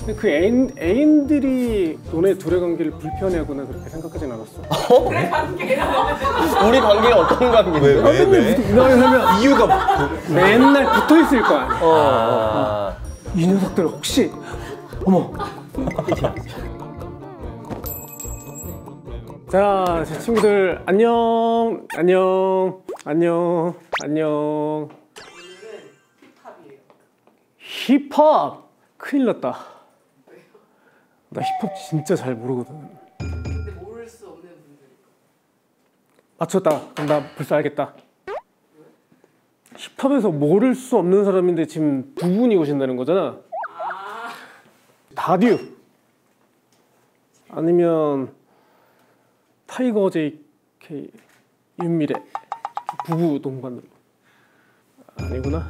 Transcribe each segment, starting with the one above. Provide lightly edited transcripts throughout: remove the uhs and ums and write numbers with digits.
근데 그 애인들이 너네 둘의 관계를 불편해하거나 그렇게 생각하진 않았어? 우리 관계가 어떤 관계인데? 왜? 왜냐면 이유가 맨날 붙어 있을 거 아니야. 이 녀석들 혹시 어머. 자, 제 친구들 안녕. 안녕. 안녕. 안녕. 오늘은 힙합이에요. 힙합. 큰일 났다. 나 힙합 진짜 잘 모르거든. 근데 모를 수 없는 분들이. 맞췄다. 그럼 나 벌써 알겠다. 힙합에서 모를 수 없는 사람인데 지금 두 분이 오신다는 거잖아. 다듀 아니면 타이거 JK 윤미래 부부 동반으로. 아니구나.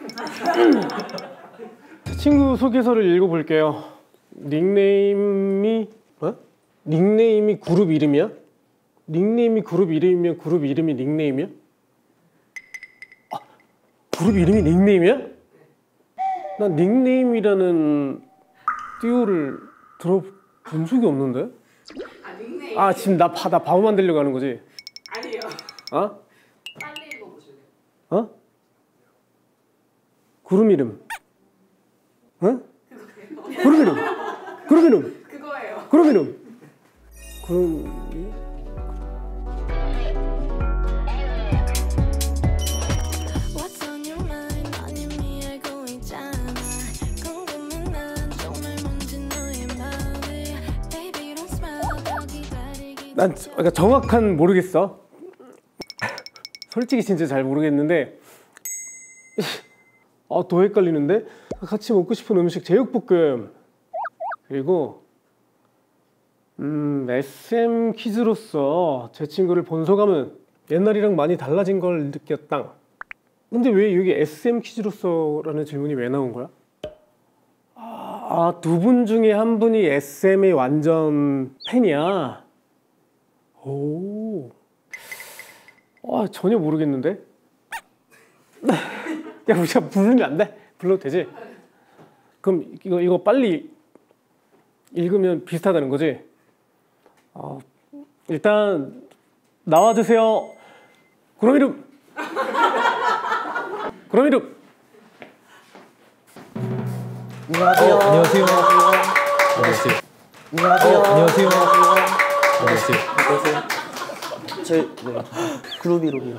제 친구 소개서를 읽어볼게요. 닉네임이 뭐? 닉네임이 그룹 이름이야? 닉네임이 그룹 이름이면 그룹 이름이 닉네임이야? 아, 그룹 이름이 닉네임이야? 난 닉네임이라는 듀오를 들어본 적이 없는데? 아 닉네임. 아 지금 나 바보 만들려고 하는 거지? 아니에요. 어? 빨리 읽어보실래요? 어? 그룹 이름. 어? 그룹 이름. 그룹 이름. 그거예요. 그룹 이름. 그룹. 난 그러니까 정확한 모르겠어. 솔직히 진짜 잘 모르겠는데 더 헷갈리는데 같이 먹고 싶은 음식 제육볶음 그리고 SM 퀴즈로서 제 친구를 본 소감은 옛날이랑 많이 달라진 걸 느꼈다. 근데 왜 여기 SM 퀴즈로서라는 질문이 왜 나온 거야? 두 분 중에 한 분이 SM의 완전 팬이야. 오. 전혀 모르겠는데? 야, 우리가 부르면 안 돼? 불러도 되지? 그럼 이거 빨리 읽으면 비슷하다는 거지? 일단 나와주세요. 그럼 이름. 그럼 이름. 안녕하세요. 안녕하세요. 안녕하세요. 안녕하세요. 안녕하세요. 저희 그룹 이름이라고.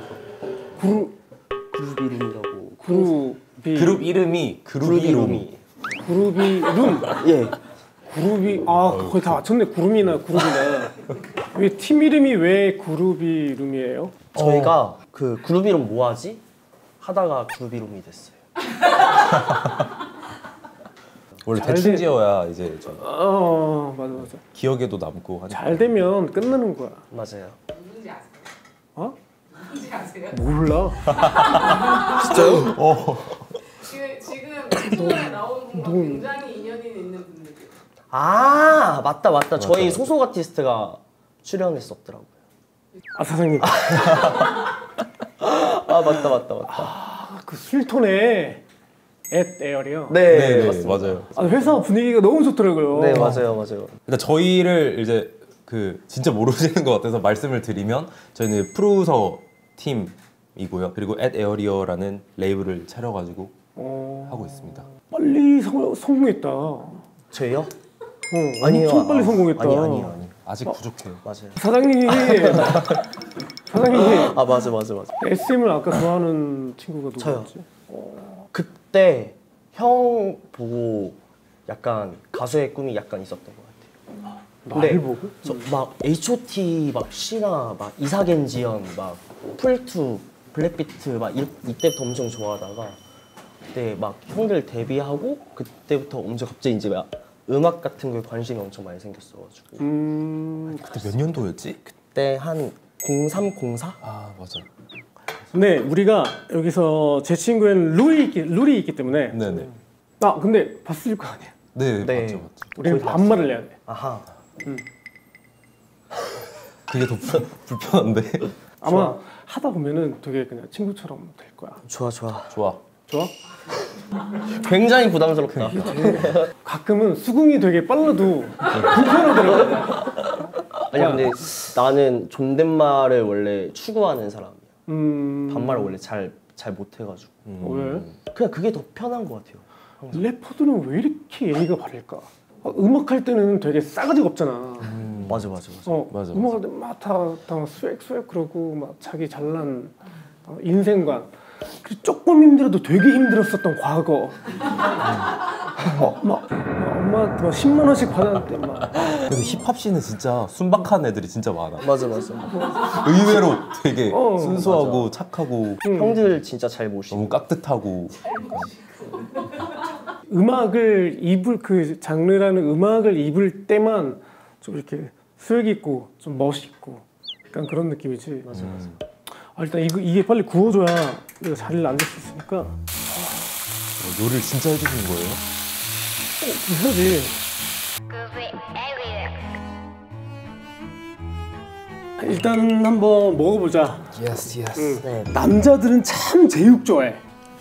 그룹 이름이라고. 그룹 이름이 그룹이 룸. 그룹이 룸. 예. 그룹이 거의 다 맞췄네. 그룹이나 그룹이나. 왜 팀 이름이 왜 그룹이 룸이에요? 저희가 그 그룹 이름 뭐하지? 하다가 그룹 이름이 됐어요. 원래 대충 지어야 이제 좀 맞아. 기억에도 남고 하니까. 잘 되면 끝나는 거야. 맞아요. 누군지 아세요? 어? 누군지 아세요? 몰라. 진짜요? 지금 방송에 나오는 분과 굉장히 인연이 있는 분들이에요. 맞다. 저희 소속 아티스트가 출연했었더라고요. 사장님. 맞다. 그 술톤에 에어리요. 네, 맞아요. 회사 분위기가 너무 좋더라고요. 네, 맞아요. 일단 저희를 이제 진짜 모르시는 것 같아서 말씀을 드리면 저희는 프로듀서 팀이고요. 그리고 @에어리어라는 레이블을 차려가지고 하고 있습니다. 빨리 성공했다. 저희요? 아니요. 엄청 빨리 성공했다. 아니요. 아직 부족해요. 맞아요. 사장님. 맞아. SM을 아까 좋아하는 친구가 누구였지? 그때 형 보고 약간 가수의 꿈이 약간 있었던 것 같아요. 날 보고? 저 막 H.O.T 막 시나 막 이사겐지연 막 풀투 블랙비트 막 이때부터 엄청 좋아하다가 그때 막 형들 데뷔하고 그때부터 엄청 갑자기 이제 막 음악 같은 거에 관심이 엄청 많이 생겼어가지고. 그때 몇 년도였지? 그때 한 03, 04? 맞아. 네, 우리가 여기서 제 친구에는 룰이 있기 때문에. 네네. 근데 봤을 거 아니야. 네. 맞죠. 우리는 반말을 해야 돼. 아하. 그게 더 불편한데. 아마 하다 보면은 되게 그냥 친구처럼 될 거야. 좋아. 좋아. 좋아? 굉장히 부담스럽다. 가끔은 수긍이 되게 빨라도 불편하더라고. 아니야 근데 나는 존댓말을 원래 추구하는 사람이야. 반말을 원래 잘 못해가지고. 왜? 그냥 그게 더 편한 것 같아요. 래퍼들은 왜 이렇게 예의가 바를까? 음악 할 때는 되게 싸가지가 없잖아. 맞아. 맞아, 음악 할 때 막 다 스웩 그러고 막 자기 잘난 인생관. 그리고 조금 힘들어도 되게 힘들었었던 과거. 막 엄마한테 막 10만 원씩 받았는데 막. 근데 힙합 씬은 진짜 순박한 애들이 진짜 많아. 맞아. 의외로 되게 어, 순수하고 착하고 형들 진짜 잘 모시고. 너무 깍듯하고. 음악을 입을 그 장르라는 음악을 입을 때만 좀 이렇게 수액 있고 좀 멋있고 약간 그런 느낌이지. 맞아. 일단 이게 빨리 구워줘야 내가 자리를 앉을 수 있으니까. 요리를 진짜 해주시는 거예요? 해야지. 일단 한번 먹어보자. 예스. 네. 남자들은 참 제육 좋아해.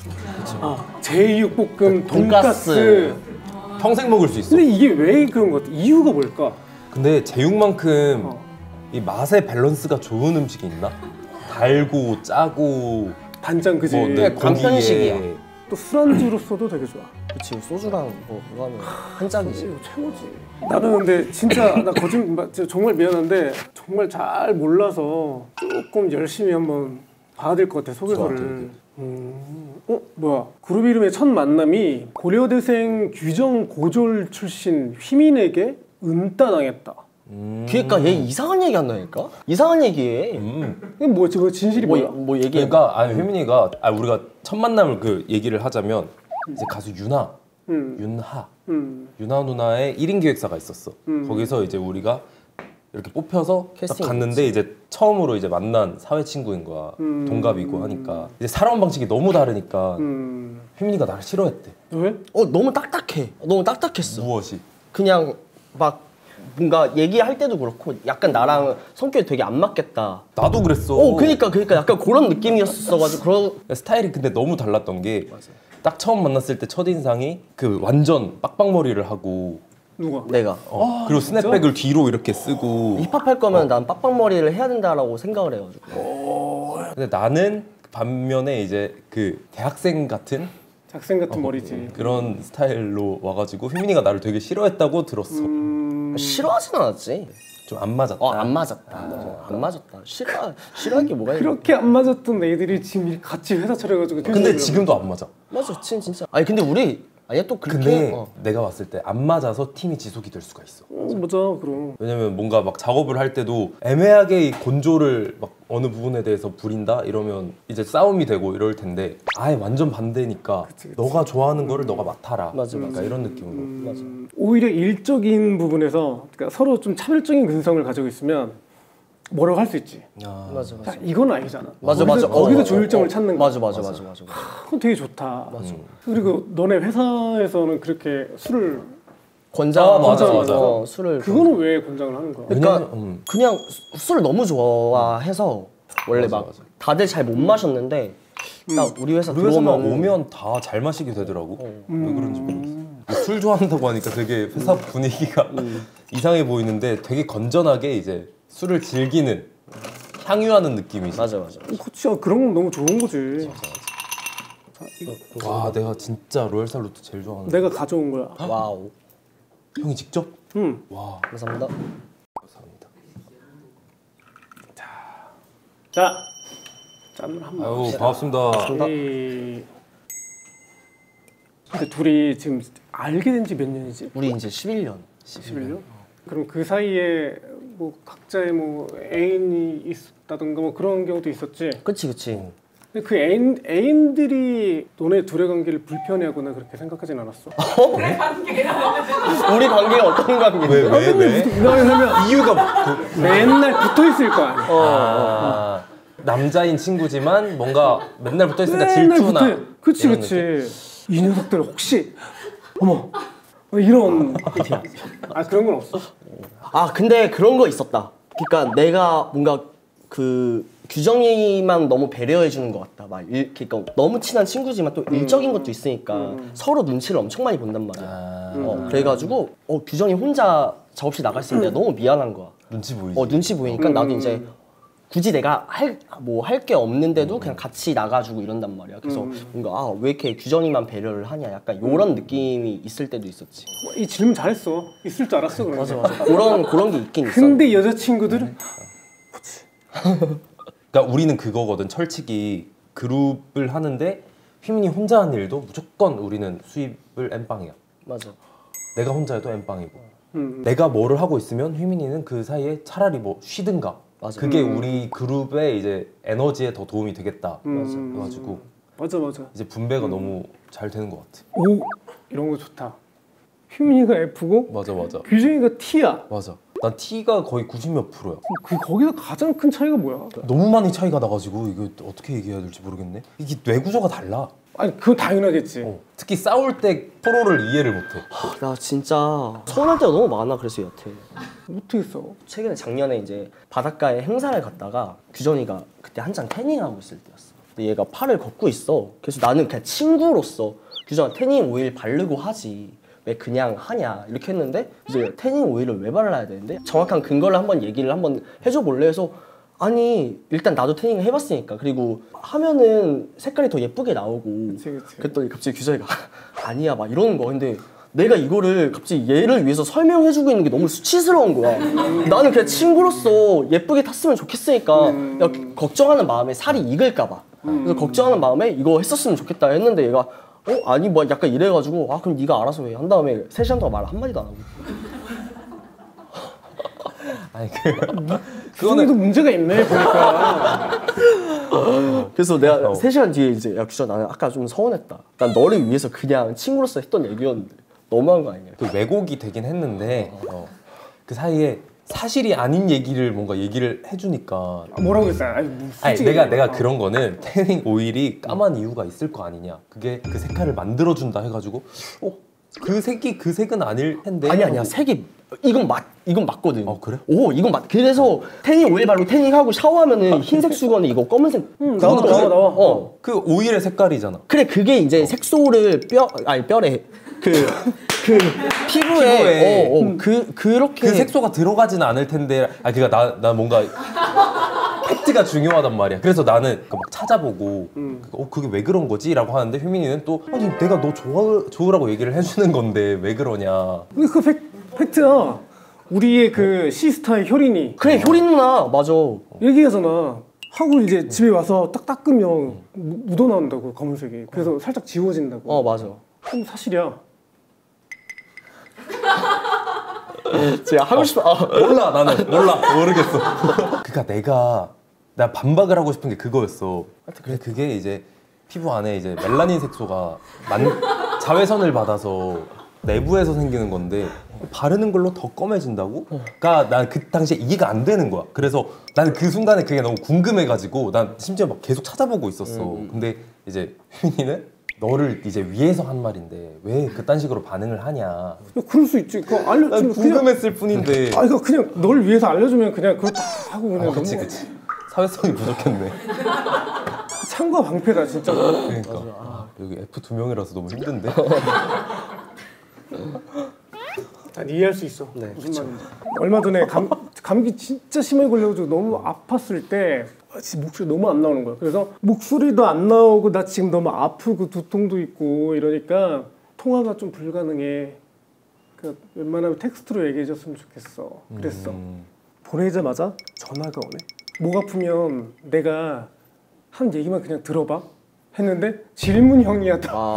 제육볶음, 돈가스. 평생 먹을 수 있어. 근데 이게 왜 그런 것 같아? 이유가 뭘까? 근데 제육만큼 이 맛의 밸런스가 좋은 음식이 있나? 달고 짜고 단짠 그지? 뭐 네, 간편식이야. 고기에 또 술안주로서도 되게 좋아. 그치 소주랑 뭐 그거 하면 한 짝이지. 이거 최고지. 나는 근데 진짜 나 정말 미안한데 정말 잘 몰라서 조금 열심히 한번 봐야 될 것 같아 소개서를. 뭐야? 그룹 이름의 첫 만남이 고려대생 규정 고졸 출신 휘민에게 은따당했다. 그러니까 얘 이상한 얘기 한다니까? 이상한 얘기해. 이게 뭐지? 그 진실이 뭐야? 뭐 얘기해. 그러니까 휘민이가 우리가 첫 만남을 그 얘기를 하자면 이제 가수 윤하 윤하 누나의 1인 기획사가 있었어. 거기서 이제 우리가 이렇게 뽑혀서 딱 캐스팅 갔는데 이제 처음으로 이제 만난 사회 친구인 거야. 동갑이고 하니까 이제 살아온 방식이 너무 다르니까 휘민이가 나를 싫어했대. 왜? 너무 딱딱해. 너무 딱딱했어. 무엇이? 그냥 막 뭔가 얘기할 때도 그렇고 약간 나랑 성격이 되게 안 맞겠다. 나도 그랬어. 그러니까 약간 그런 느낌이었어가지고 스타일이 근데 너무 달랐던 게 딱 처음 만났을 때 첫인상이 그 완전 빡빡머리를 하고 누가? 내가 그리고 스냅백을 뒤로 이렇게 쓰고 힙합 할 거면 난 빡빡머리를 해야 된다라고 생각을 해가지고. 근데 나는 반면에 이제 그 대학생 같은 작생 같은 머리지. 그런 스타일로 와가지고 휘민이가 나를 되게 싫어했다고 들었어. 싫어하진 않았지. 좀 안 맞았다. 안 맞았다. 맞아. 안 맞았다. 싫어할 게 뭐가 있나? 그렇게 안 맞았던 애들이 지금 같이 회사 차려가지고. 근데 지금도 안 맞아. 맞아, 진짜. 아니 근데 우리 아니 또 그렇게. 근데 내가 봤을 때 안 맞아서 팀이 지속이 될 수가 있어. 맞아, 그럼. 왜냐면 뭔가 막 작업을 할 때도 애매하게 이 곤조를 막 어느 부분에 대해서 부린다 이러면 이제 싸움이 되고 이럴 텐데 아예 완전 반대니까 그치. 너가 좋아하는 거를 너가 맡아라. 맞아. 그러니까 이런 느낌으로. 맞아. 오히려 일적인 부분에서 그러니까 서로 좀 차별적인 근성을 가지고 있으면 뭐라고 할 수 있지. 맞아. 자, 이건 아니잖아. 맞아. 거기서 조율점을 찾는 거. 맞아. 그건 되게 좋다. 맞아. 그리고 너네 회사에서는 그렇게 술을 권장. 맞아. 술을. 그거는 왜 권장을 하는 거야? 그러니까 왜냐면, 그냥 술을 너무 좋아해서 원래 맞아. 다들 잘 못 마셨는데 딱 우리 회사 우리 회사만 들어오면 오면 다 잘 마시게 되더라고. 왜 그런지 모르겠어. 술 좋아한다고 하니까 되게 회사 분위기가 이상해 보이는데 되게 건전하게 이제 술을 즐기는 향유하는 느낌이지. 맞아. 그치, 그런 건 너무 좋은 거지. 와 내가 진짜 로얄 살루트 제일 좋아하는. 내가 가져온 거야. 와우. 형이 직접? 응. 와 감사합니다. 감사합니다. 자, 짠을 한번. 아유 반갑습니다. 근데 둘이 지금 알게 된 지 몇 년이지? 우리 이제 11년. 11년? 그럼 그 사이에 뭐 각자의 뭐 애인이 있었다던가 뭐 그런 경우도 있었지? 그치. 근데 그 애인들이 너네 둘의 관계를 불편해하거나 그렇게 생각하진 않았어? 우리 관계랑 우리 관계가 어떤 관계인데? 왜? 왜냐면 이유가 맨날 붙어 있을 거 아니야. 남자인 친구지만 뭔가 맨날 붙어 있으니까 맨날 질투나. 붙어. 그치. 이런 느낌? 이 녀석들 혹시 어머 이런 그런 건 없어? 근데 그런 거 있었다. 그러니까 내가 뭔가 그 규정이만 너무 배려해 주는 것 같다. 막 그러니까 너무 친한 친구지만 또 일적인 것도 있으니까 서로 눈치를 엄청 많이 본단 말이야. 그래가지고 규정이 혼자 작업실 나가 있으면 내가 너무 미안한 거야. 눈치 보이지. 눈치 보이니까 나도 이제 굳이 내가 할 게 없는데도 그냥 같이 나가주고 이런단 말이야. 그래서 뭔가 왜 이렇게 규정이만 배려를 하냐 약간 이런 느낌이 있을 때도 있었지. 이 질문 잘했어. 있을 줄 알았어. 그런데. 맞아. 그런 게 있긴 있어. 근데 여자친구들은 그러니까 우리는 그거거든. 철칙이 그룹을 하는데 휘민이 혼자 하는 일도 무조건 우리는 수입을 N빵이야. 맞아. 내가 혼자 해도 N빵이고 내가 뭐를 하고 있으면 휘민이는 그 사이에 차라리 뭐 쉬든가. 맞아. 그게 우리 그룹의 이제 에너지에 더 도움이 되겠다. 그래가지고 맞아. 이제 분배가 너무 잘 되는 것 같아. 오 이런 거 좋다. 휘민이가 F고 맞아. 규정이가 T야. 맞아. 난 T가 거의 90몇 %야. 거기서 가장 큰 차이가 뭐야? 너무 많이 차이가 나가지고 이거 어떻게 얘기해야 될지 모르겠네. 이게 뇌 구조가 달라. 아니 그건 당연하겠지. 특히 싸울 때 서로를 이해를 못해. 나 진짜 서운할 때가 너무 많아. 그래서 여태 어떻게 써? 최근에 작년에 이제 바닷가에 행사를 갔다가 규정이가 그때 한창 태닝하고 있을 때였어. 근데 얘가 팔을 걷고 있어. 그래서 나는 그냥 친구로서 규정아 태닝 오일 바르고 하지 왜 그냥 하냐 이렇게 했는데 이제 태닝 오일을 왜 발라야 되는데 정확한 근거를 한번 얘기를 한번 해줘 볼래 해서 아니 일단 나도 태닝을 해봤으니까 그리고 하면은 색깔이 더 예쁘게 나오고 그치. 그랬더니 갑자기 규정이가 아니야 막 이러는 거야. 근데 내가 이거를 갑자기 얘를 위해서 설명해주고 있는 게 너무 수치스러운 거야. 나는 그냥 친구로서 예쁘게 탔으면 좋겠으니까 야, 걱정하는 마음에 살이 익을까 봐. 그래서 걱정하는 마음에 이거 했었으면 좋겠다 했는데 얘가 아니 뭐 약간 이래가지고 그럼 네가 알아서 해 한 다음에 3시간 동안 말 한마디도 안 하고. 아니 규정이도 문제가 있네 보니까. 그래서 내가 3시간 뒤에 이제 야 규정 나는 아까 좀 서운했다. 난 너를 위해서 그냥 친구로서 했던 얘기였는데 너무한 거 아니냐. 그 왜곡이 되긴 했는데 그 사이에 사실이 아닌 얘기를 뭔가 얘기를 해주니까 뭐라고 했어? 아니 내가 그런 거는 태닝 오일이 까만 이유가 있을 거 아니냐. 그게 그 색깔을 만들어준다 해가지고 그 색이 그 색은 아닐 텐데. 아니야 색이 이건 맞거든. 그래? 이건 맞. 그래서 태닝 오일 바르고 태닝하고 샤워하면은 흰색 수건에 이거 검은색. 나와. 그 오일의 색깔이잖아. 그래 그게 이제 색소를 뼈래 그 피부에 그렇게 그 색소가 들어가지는 않을 텐데. 그러니까 나 뭔가 팩트가 중요하단 말이야. 그래서 나는 막 찾아보고 그게 왜 그런 거지? 라고 하는데 휘민이는 또 아니 내가 너 좋으라고 얘기를 해주는 건데 왜 그러냐. 근데 그 팩트야. 우리의 그 시스타의 효린이. 그래 효린 누나 맞아. 얘기하잖아. 하고 이제 집에 와서 딱 닦으면 묻어나온다고 검은색이. 그래서 살짝 지워진다고. 맞아. 사실이야. 제가 하고 싶어. 몰라 나는 모르겠어. 그러니까 내가 반박을 하고 싶은 게 그거였어. 그래 그게 이제 피부 안에 이제 멜라닌 색소가 자외선을 받아서 내부에서 생기는 건데 바르는 걸로 더 검해진다고? 그러니까 난 그 당시에 이해가 안 되는 거야. 그래서 나는 그 순간에 그게 너무 궁금해가지고 난 심지어 막 계속 찾아보고 있었어. 근데 이제 휘민이는 너를 이제 위해서 한 말인데 왜 그딴 식으로 반응을 하냐. 야, 그럴 수 있지. 그거 난 알려주면 궁금했을 뿐인데. 그러니까 그냥 널 위해서 알려주면 그냥 그거 다 하고 그냥 그치. 사회성이 부족했네. 창과 방패다 진짜. 그러니까 여기 F 2명이라서 너무 힘든데. 난 이해할 수 있어. 네, 무슨 말인지. 얼마 전에 감기 진짜 심하게 걸려가지고 너무 아팠을 때 진짜 목소리 너무 안 나오는 거야. 그래서 목소리도 안 나오고 나 지금 너무 아프고 두통도 있고 이러니까 통화가 좀 불가능해. 그러니까 웬만하면 텍스트로 얘기해줬으면 좋겠어. 그랬어. 보내자마자 전화가 오네. 목 아프면 내가 한 얘기만 그냥 들어봐 했는데 질문형이야.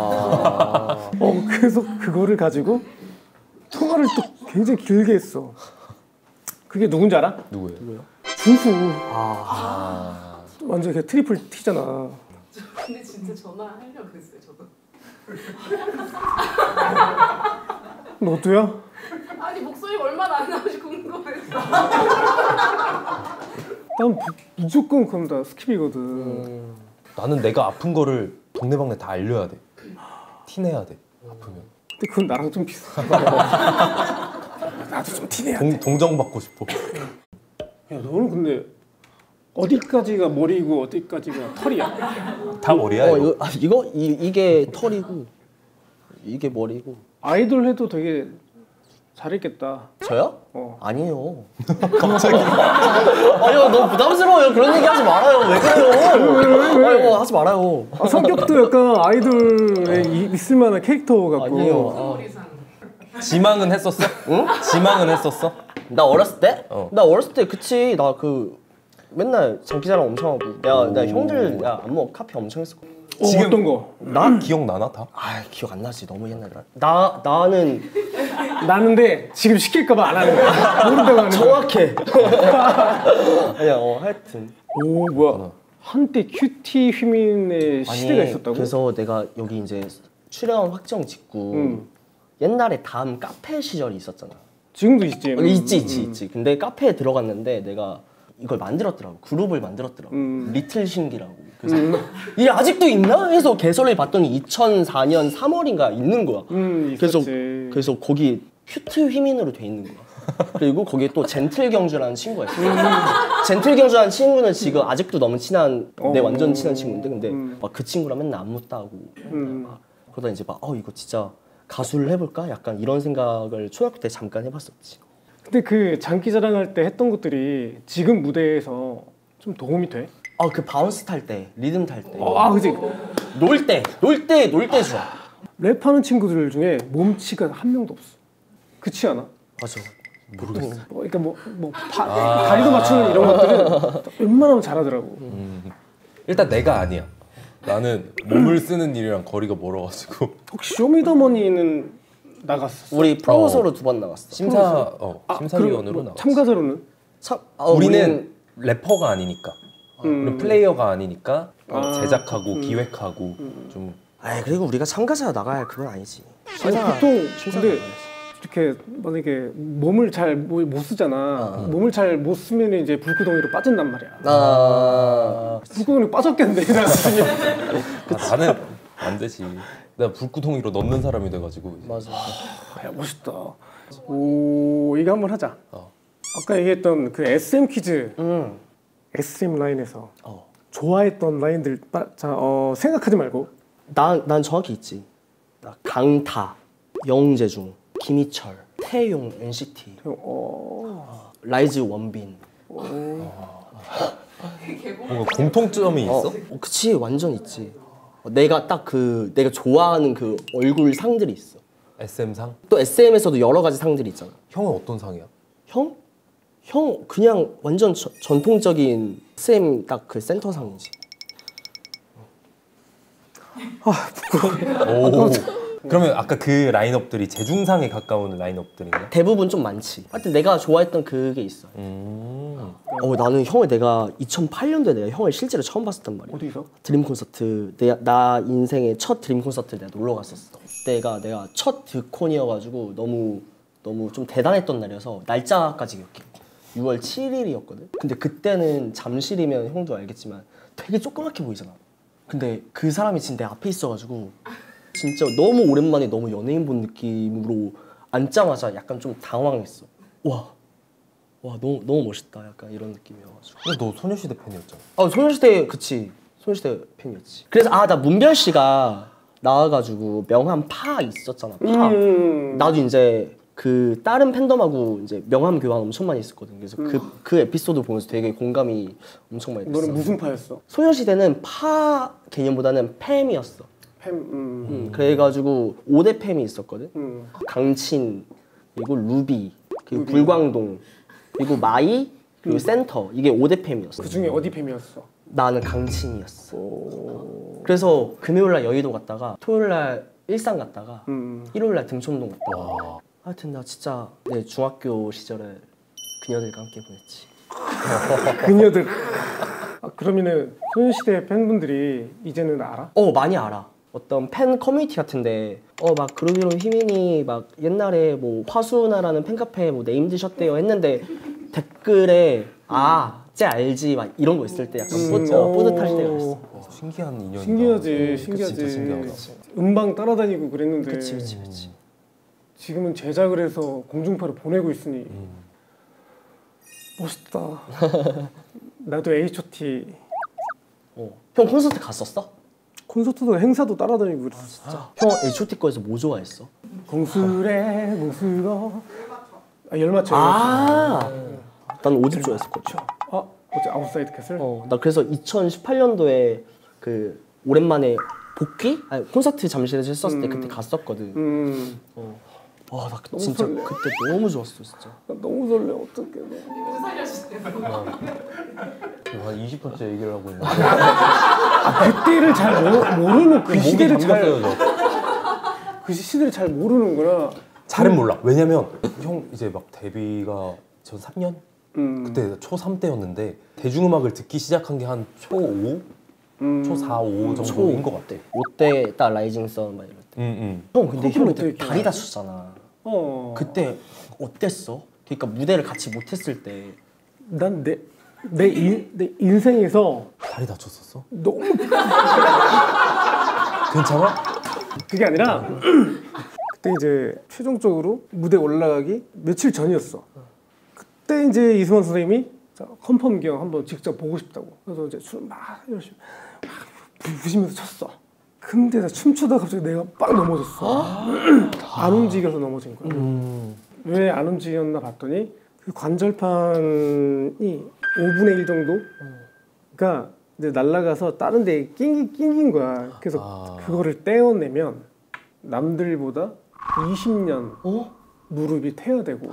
그래서 그거를 가지고 통화를 또 굉장히 길게 했어. 그게 누군지 알아? 누구예요? 준수. 완전 그냥 트리플 T잖아. 근데 진짜 전화하려고 했어요 저도. 너도야? 아니 목소리가 얼마나 안 나오지 궁금해서. 난 무조건 그럼 다 스킵이거든. 나는 내가 아픈 거를 동네방네 다 알려야 돼. 티내야 돼. 아프면. 근데 그건 나랑 좀 비슷해. 나도 좀 티내야 돼. 동정받고 싶어. 야 너는 근데 어디까지가 머리고 어디까지가 털이야? 다 머리야 이거? 이게 털이고 이게 머리고. 아이돌 해도 되게 잘했겠다. 저요? 어. 아니에요. 갑자기. 아니요, 너무 부담스러워요. 그런 얘기 하지 말아요. 왜 그래요? 아이고, 하지 말아요. 아, 성격도 약간 아이돌에 있을 만한 캐릭터 같고. 아니에요. 지망은 했었어? 응? 지망은 했었어? 나 어렸을 때? 어. 나 어렸을 때 그치. 나 그 맨날 장기자랑 엄청 하고. 내가 형들 안무 카피 엄청 했었거든. 지금 어떤 거? 나 기억나나 다? 아 기억 안 나지. 너무 옛날이라. 나는 나는데 지금 시킬까봐 안 하는 거야. 모른다고 하는 거야. 정확해. 아니야, 하여튼. 오, 뭐야. 한때 큐티 휘민의 시대가 있었다고? 그래서 내가 여기 이제 출연 확정 짓고 옛날에 다음 카페 시절이 있었잖아. 지금도 있지. 있지. 근데 카페에 들어갔는데 내가 이걸 만들었더라고. 그룹을 만들었더라고. 리틀 신기라고. 그래서 이게 아직도 있나? 해서 개설을 봤더니 2004년 3월인가 있는 거야. 그래서 거기 큐트 휘민으로 돼 있는 거야. 그리고 거기에 또 젠틀 경주라는 친구가 있어. 젠틀 경주라는 친구는 지금 아직도 너무 친한 내 완전 친한 친구인데 근데 막 그 친구랑 맨날 안무 따고 막 그러다 이제 막 이거 진짜 가수를 해볼까? 약간 이런 생각을 초등학교 때 잠깐 해봤었지. 근데 그 장기자랑 할 때 했던 것들이 지금 무대에서 좀 도움이 돼? 그 바운스 탈 때, 리듬 탈 때, 그치. 놀 때 좋아. 랩하는 친구들 중에 몸치가 한 명도 없어. 그렇지 않아? 맞아. 모르겠어. 그러니까 다리도 맞추는 이런 것들은 웬만하면 잘하더라고. 일단 내가 아니야. 나는 몸을 쓰는 일이랑 거리가 멀어가지고. 혹시 쇼미더머니는 나갔어? 우리 프로모서로 2번 나갔어. 심사위원으로 나갔어. 참가자로는? 우리는 래퍼가 아니니까. 우리는 플레이어가 아니니까 제작하고 기획하고 좀. 그리고 우리가 참가자 나갈 그건 아니지. 보통 근데 이렇게 만약에 몸을 잘 못 쓰잖아. 몸을 잘 못 쓰면 이제 불구덩이로 빠진단 말이야. 불구덩이로 빠졌겠는데 그치. 나는 안 되지. 내가 불구덩이로 넣는 사람이 돼가지고. 맞아. 야, 멋있다. 오, 이거 한번 하자. 아까 얘기했던 그 SM 퀴즈. SM 라인에서 좋아했던 라인들 생각하지 말고. 난 정확히 있지. 강타, 영재중, 김희철, 태용, NCT, 라이즈 원빈. 뭔가 공통점이 있어? 그치, 완전 있지. 내가 딱 내가 좋아하는 그 얼굴 상들이 있어. SM상? 또 SM에서도 여러 가지 상들이 있잖아. 형은 어떤 상이야? 형 그냥 완전 전통적인 SM 딱 그 센터상이지. 오. 그러면 아까 그 라인업들이 재중상에 가까운 라인업들인가? 대부분 좀 많지. 하여튼 내가 좋아했던 그게 있어. 나는 형을 내가 2008년도에 내가 형을 실제로 처음 봤었단 말이야. 어디서? 드림 콘서트. 나 인생의 첫 드림 콘서트를 내가 놀러 갔었어. 그때가 내가 첫 드콘이어가지고 너무 좀 대단했던 날이어서 날짜까지 기억해. 6월 7일이었거든. 근데 그때는 잠실이면 형도 알겠지만 되게 조그맣게 보이잖아. 근데 그 사람이 진짜 내 앞에 있어가지고 진짜 너무 오랜만에 너무 연예인 본 느낌으로 앉자마자 약간 좀 당황했어. 와 너무 멋있다. 약간 이런 느낌이어가지고. 근데 너 소녀시대 팬이었잖아. 소녀시대 그치. 소녀시대 팬이었지. 그래서 나 문별 씨가 나와가지고 명함 파 있었잖아. 파. 나도 이제 그 다른 팬덤하고 이제 명함 교환 엄청 많이 했었거든. 그래서 그 에피소드 보면서 되게 공감이 엄청 많이 됐어. 너는 무슨 파였어? 소녀시대는 파 개념보다는 팸이었어. 그래가지고 5대 팸이 있었거든. 강친, 그리고 루비, 그리고 불광동, 그리고 마이, 그리고 센터. 이게 5대 팸이었어. 그 중에 어디 팸이었어? 나는 강친이었어. 그래서 금요일날 여의도 갔다가 토요일날 일산 갔다가 일요일날 등촌동 갔다가 하여튼 나 진짜 내 중학교 시절을 그녀들과 함께 보냈지. 그녀들. 그러면은 소녀시대 팬분들이 이제는 알아? 많이 알아. 어떤 팬 커뮤니티 같은데 막 그루비로 희민이 막 옛날에 뭐 화수나라는 팬카페 뭐 네임 드셨대요 했는데 댓글에 쟤 알지 막 이런 거 있을 때 약간 뿌듯할 때가 있어. 신기한 인연이다. 신기하지. 진짜 신기하다. 음방 따라다니고 그랬는데 그치. 지금은 제작을 해서 공중파로 보내고 있으니 멋있다. 나도 H.O.T 형 콘서트 갔었어? 콘서트도 행사도 따라다니고 그랬어. 진짜? 형 H.O.T 거에서 뭐 좋아했어? 공수래 공수거. 열맞춰. 난 5집 좋아했었거든. 어째 아웃사이드 캐슬? 나 그래서 2018년도에 그 오랜만에 복귀? 아니 콘서트 잠실에서 했었을 때 그때 갔었거든. 와, 나 진짜 설레. 그때 너무 좋았어, 진짜. 나 너무 설레. 어떡해. 무슨 살려주세요. 한 20분째 얘기를 하고 있는데 그때를 잘 모르는 그 시대를 잠겼어요, 그 시대를 잘 모르는구나. 잘은 몰라. 왜냐면 형 이제 막 데뷔가 전 3년? 그때 초3 때였는데 대중음악을 듣기 시작한 게 한 초5? 초4, 5 정도인 것 같아. 5때 딱 라이징 선 막 이럴 때. 형 근데 거기 형 어떻게 그때 다리 다쳤잖아. 그때 어땠어? 그러니까 무대를 같이 못했을 때. 난 내 인생에서 다리 다쳤었어? 너무 괜찮아? 그게 아니라 그때 이제 최종적으로 무대 올라가기 며칠 전이었어. 그때 이제 이승환 선생님이 자, 컨펌 기형 한번 직접 보고 싶다고. 그래서 이제 춤 막 열심히 막 부시면서 췄어. 근데 나 춤추다가 갑자기 내가 빡 넘어졌어. 안 움직여서 넘어진 거야. 왜 안 움직였나 봤더니 그 관절판이 5분의 1 정도? 그러니까 이제 날아가서 다른 데에 낑긴 거야. 그래서 그거를 떼어내면 남들보다 20년 무릎이 퇴화되고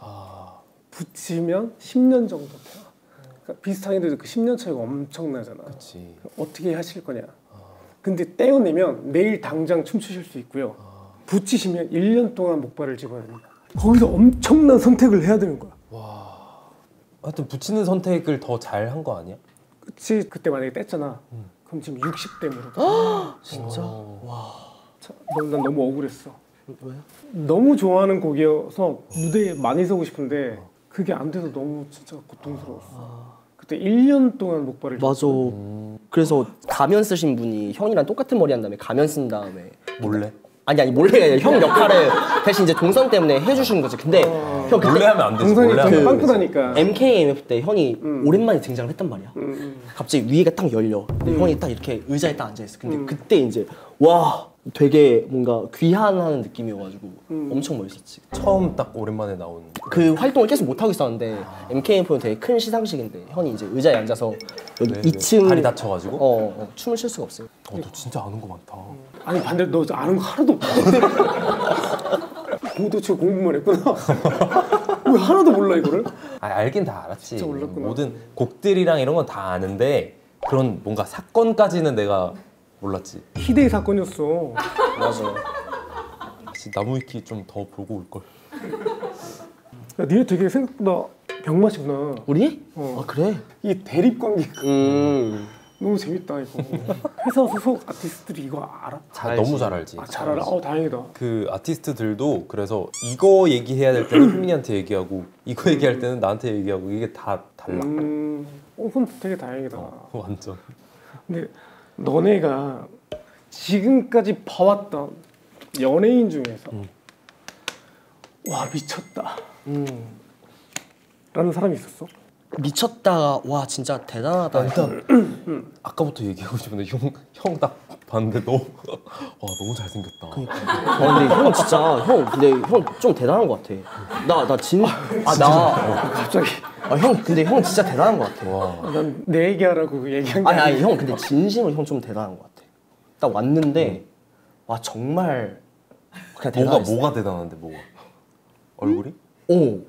붙이면 10년 정도 퇴화. 그러니까 비슷하게 해도 그 10년 차이가 엄청나잖아. 그치. 어떻게 하실 거냐. 근데 떼어내면 내일 당장 춤추실 수 있고요. 붙이시면 1년 동안 목발을 집어야 됩니다. 거기서 엄청난 선택을 해야 되는 거야. 하여튼 붙이는 선택을 더 잘 한 거 아니야? 그치. 그때 만약에 뗐잖아. 그럼 지금 60대 무릎. 진짜? 난 너무 억울했어. 왜? 너무 좋아하는 곡이어서 무대에 많이 서고 싶은데 그게 안 돼서 너무 진짜 고통스러웠어. 그때 1년 동안 목발을 맞아. 그래서 가면 쓰신 분이 형이랑 똑같은 머리 한 다음에 가면 쓴 다음에 몰래? 아니 몰래가 아니라 형 역할을 대신 이제 동선 때문에 해주시는 거지. 근데 형 그때 몰래 하면 안 되지. 동선이 몰래 하면 되게 안 되지. 빵꾸나니까. MKMF 때 형이 오랜만에 등장을 했단 말이야. 갑자기 위에가 딱 열려. 근데 형이 딱 이렇게 의자에 딱 앉아 있어. 근데 그때 이제 와 되게 뭔가 귀환하는 느낌이어가지고 엄청 멋있었지. 처음 딱 오랜만에 나온 그 활동을 계속 못 하고 있었는데 MKMF는 되게 큰 시상식인데 형이 이제 의자에 앉아서 여기 네, 2층 다리 다쳐가지고? 춤을 출 수가 없어요. 너 진짜 아는 거 많다. 아니 반대로 너 아는 거 하나도 없다. 도대체 공부만 했구나. 왜 하나도 몰라 이거를? 알긴 다 알았지. 진짜 몰랐구나. 모든 곡들이랑 이런 건 다 아는데 그런 뭔가 사건까지는 내가 몰랐지. 희대의 사건이었어. 맞아. 혹시 나무위키 좀 더 보고 올 걸. 야, 니네 되게 생각보다 병맛이구나. 우리? 아 그래? 이 대립 관계가 너무 재밌다 이거. 회사 소속 아티스트들이 이거 알아? 너무 잘 알지. 잘 알아? 다행이다. 그 아티스트들도 그래서 이거 얘기해야 될 때는 효민이한테 얘기하고 이거 얘기할 때는 나한테 얘기하고 이게 다 달라. 그건 되게 다행이다. 완전. 근데 너네가 지금까지 봐왔던 연예인 중에서 와 미쳤다 라는 사람이 있었어? 미쳤다가 와 진짜 대단하다. 일단 아까부터 얘기하고 싶은데 형 딱 봤는데 너무 잘생겼다. 근데 형 진짜 근데 형 좀 대단한 것 같아. 갑자기 형 근데 형 진짜 대단한 것 같아. 난 내 얘기하라고 얘기한 게 아니 형 근데 진심으로 형 좀 대단한 것 같아. 딱 왔는데 와 정말 그냥 대단했어. 뭐가 대단한데 뭐가? 얼굴이? 오.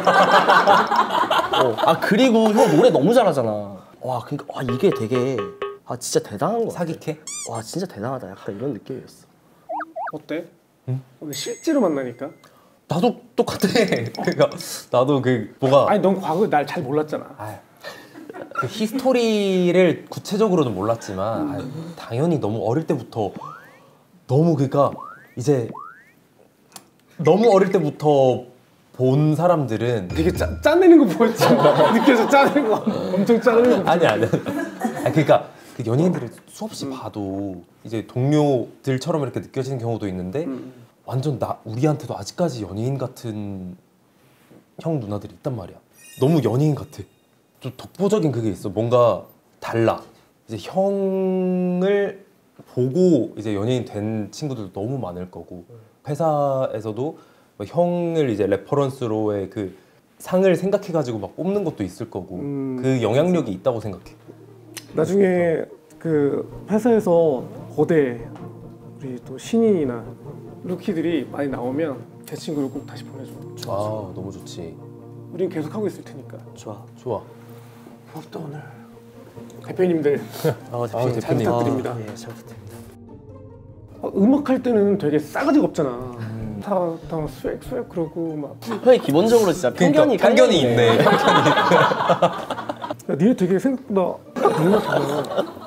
아 그리고 형 노래 너무 잘하잖아. 와 그러니까 와 이게 되게 진짜 대단한 거 같아. 사기캐? 와 진짜 대단하다. 약간 이런 느낌이었어. 어때? 근데 실제로 만나니까? 나도 똑같아. 그러니까 나도 뭐가 아니 넌 과거에 날 잘 몰랐잖아. 그 히스토리를 구체적으로는 몰랐지만 당연히 너무 어릴 때부터 너무 그러니까 이제 너무 어릴 때부터 본 사람들은 되게 짜내는 거 보였지? 느껴져 짜내는 거 엄청 짜내는 거. 아니 그러니까 그 연예인들을 수없이 봐도 이제 동료들처럼 이렇게 느껴지는 경우도 있는데 완전 우리한테도 아직까지 연예인 같은 형 누나들이 있단 말이야. 너무 연예인 같아. 좀 독보적인 그게 있어. 뭔가 달라. 이제 형을 보고 이제 연예인 된 친구들도 너무 많을 거고 회사에서도 뭐 형을 이제 레퍼런스로의 그 상을 생각해가지고 막 뽑는 것도 있을 거고 그 영향력이 있다고 생각해. 나중에 그 회사에서 거대 우리 또 신인이나 루키들이 많이 나오면 제 친구를 꼭 다시 보내줘. 아 너무 좋지. 우린 계속 하고 있을 테니까. 좋아. 좋아. 부럽다 오늘. 대표님들 대표님 잘 부탁드립니다. 예, 잘 부탁드립니다. 음악 할 때는 되게 싸가지가 없잖아. 다 스웩 그러고 막. 형이 기본적으로 진짜 편견이 편견이 있네. 야, 니네 되게 생각보다 음악 잘해.